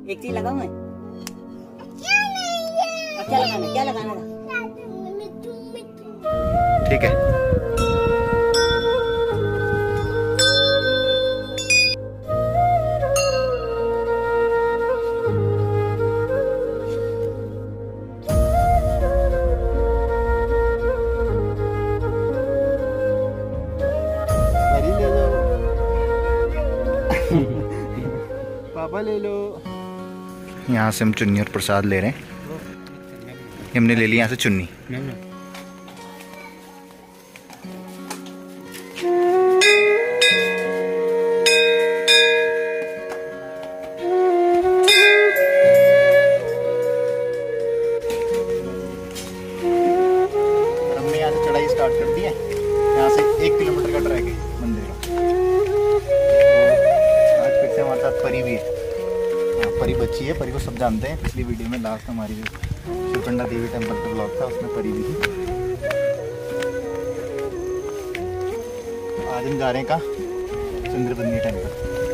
एक चीज लगाऊं मैं? क्या लगाना? क्या लगाना था? ठीक है। पापा ले लो। यहाँ से हम चुन्नी और प्रसाद ले रहे हैं। हमने ले ली यहाँ से चुन्नी। हमने यहाँ से चढ़ाई स्टार्ट कर दी है। यहाँ से 1 किलोमीटर का ट्रैक है मंदिर का। आज फिर से हमारे साथ परी भी है। परी बच्ची है। परी को सब जानते हैं। पिछली वीडियो में लास्ट हमारी जो शिवकुंडा देवी टेम्पल का ब्लॉग था उसमें परी भी थी। आज हम जा रहे हैं कहाँ? चंद्रबंदी टेम्पल।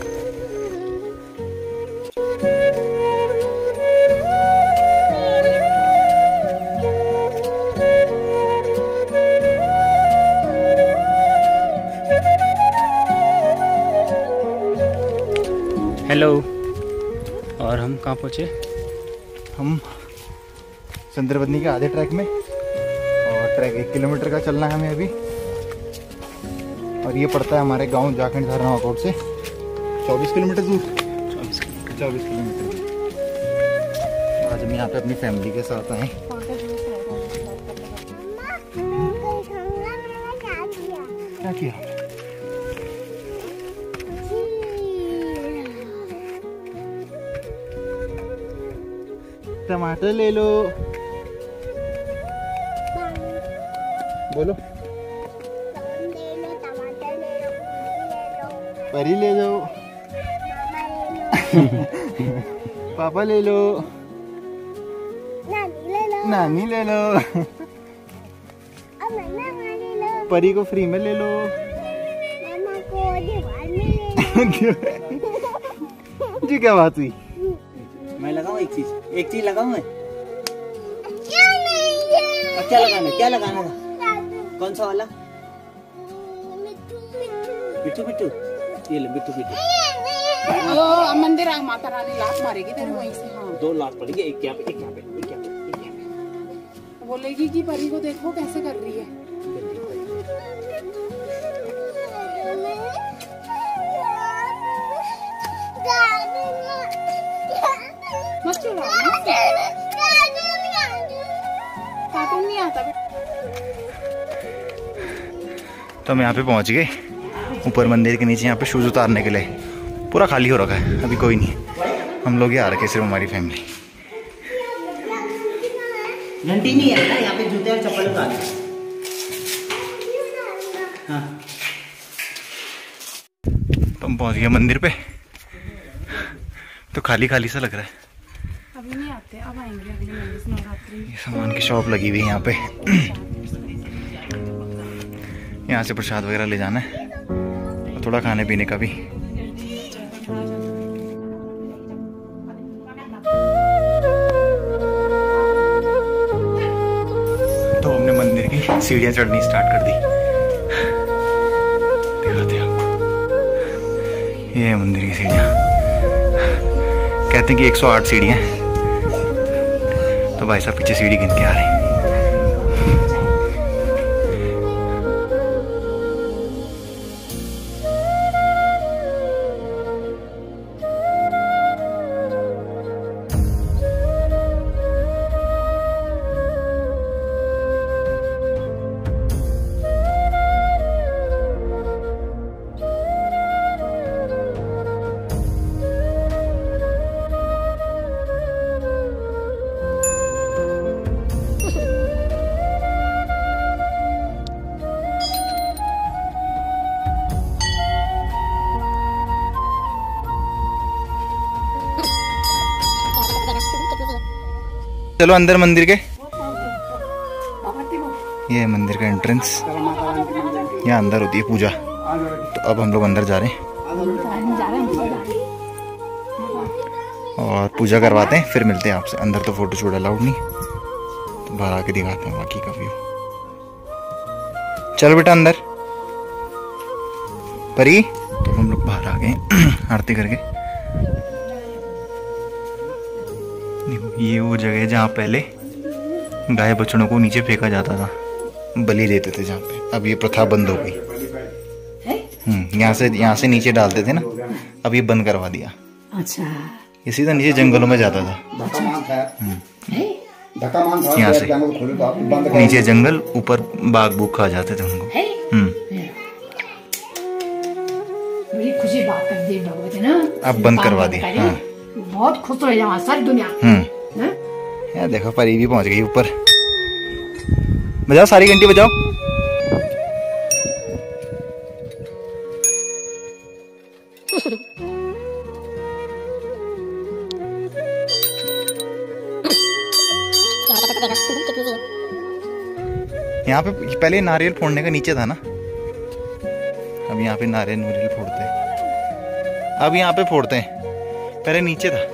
हेलो। और हम कहाँ पहुँचे? हम चंद्रबंदी के आधे ट्रैक में, और ट्रैक 1 किलोमीटर का चलना है हमें अभी। और ये पड़ता है हमारे गांव जाखंड धरना कोट से 24 किलोमीटर दूर। 24 किलोमीटर। आज हम यहाँ पे अपनी फैमिली के साथ आए। क्या किया? टमाटर ले लो। बोलो। परी ले लो। पापा ले लो। नानी ले लो। परी को फ्री में ले लो। जी क्या बात हुई? मैं लगाऊं एक चीज लगाऊं मैं? क्या लगाना? क्या लगाना था? कौन सा वाला? बिट्टू बिट्टू। ये ले बिट्टू बिट्टू। मंदिर आ, माता रानी लात मारेगी तेरे वहीं से। हाँ 2 लाख पड़ेगी। एक यहाँ पे, एक यहाँ पे, एक यहाँ पे, एक यहाँ पे। बोलेगी कि परी को देखो कैसे कर रही है। मत चुरा। कार्टून नहीं आता। तो हम यहाँ पे पहुँच गए ऊपर मंदिर के नीचे। यहाँ पे शूज उतारने के लिए पूरा खाली हो रखा है, अभी कोई नहीं। हम लोग ही आ रखे सिर्फ हमारी फैमिली। घंटी नहीं है ना यहाँ पे? जूते और चप्पल उतार। हाँ तो हम पहुँच गए मंदिर पे। तो खाली खाली सा लग रहा है। अभी नहीं आते, अब आएंगे अगले महीने से नवरात्रि। ये सामान की शॉप लगी हुई है यहाँ पे। यहाँ से प्रसाद वगैरह ले जाना है और थोड़ा खाने पीने का भी। तो हमने मंदिर की सीढ़ियाँ चढ़नी स्टार्ट कर दी। दिखाते हैं आपको। ये है मंदिर की सीढ़ियाँ। कहते हैं कि 108 सीढ़ियाँ हैं। तो भाई साहब पीछे सीढ़ी गिन के आ रहे हैं। चलो अंदर मंदिर के। ये है मंदिर का एंट्रेंस। यहाँ अंदर होती है पूजा। तो अब हम लोग अंदर जा रहे हैं और पूजा करवाते हैं, फिर मिलते हैं आपसे। अंदर तो फोटो शूट अलाउड नहीं, तो बाहर आके दिखाते हैं बाकी का व्यू। चल बेटा अंदर। परी, तो हम लोग बाहर आ गए आरती करके। ये वो जगह है जहाँ पहले गाय बछड़ों को नीचे फेंका जाता था, बलि देते थे जहाँ पे। अब ये प्रथा बंद हो गई। यहाँ से नीचे डालते थे ना, अब ये बंद करवा दिया। अच्छा, ये सीधा नीचे जंगलों में जाता था। यहाँ से नीचे जंगल, ऊपर बाग बुग खा जाते थे उनको। बड़ी खुशी बात कर दी भगवती ना, अब बंद करवा दिया। हाँ। बहुत खुश हो जाओ सारी दुनिया। यार देखो परी भी पहुंच गई ऊपर। बजाओ सारी घंटी बजाओ। यहाँ पे पहले नारियल फोड़ने का नीचे था ना, अब यहाँ पे नारियल फोड़ते हैं। अब यहाँ पे फोड़ते हैं, पहले नीचे था।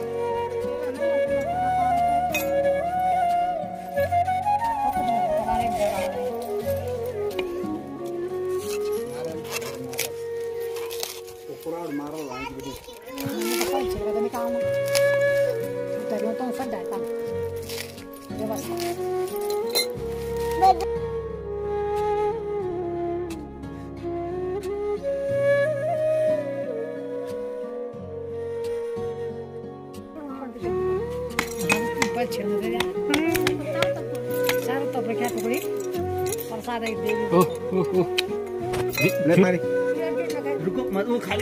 रुको मत, वो खाली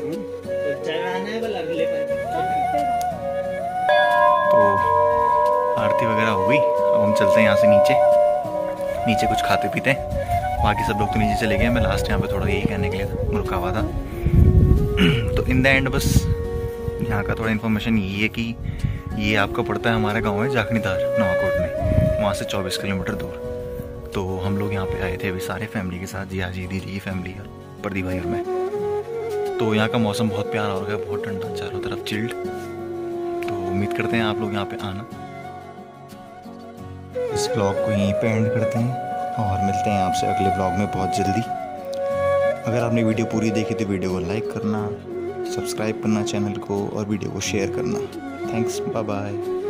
तो आरती वगैरह हो गई। अब हम चलते हैं यहाँ से नीचे कुछ खाते पीते हैं। बाकी सब लोग तो नीचे चले गए, मैं लास्ट यहाँ पे थोड़ा यही कहने के लिए रुका हुआ था। तो इन द एंड बस यहाँ का थोड़ा इन्फॉर्मेशन ये है कि ये आपका पड़ता है, हमारा गांव है जाखनीधार नवाकोट में, वहाँ से 24 किलोमीटर दूर। तो हम लोग यहाँ पे आए थे अभी सारे फैमिली के साथ, जिया जी, दीदी की फैमिली और प्रदीप भाई और मैं। तो यहाँ का मौसम बहुत प्यारा हो गया, बहुत ठंडा, चारों तरफ चिल्ड। तो उम्मीद करते हैं आप लोग यहाँ पे आना। इस ब्लॉग को यहीं पे एंड करते हैं और मिलते हैं आपसे अगले ब्लॉग में बहुत जल्दी। अगर आपने वीडियो पूरी देखी तो वीडियो को लाइक करना, सब्सक्राइब करना चैनल को और वीडियो को शेयर करना। Thanks, bye bye.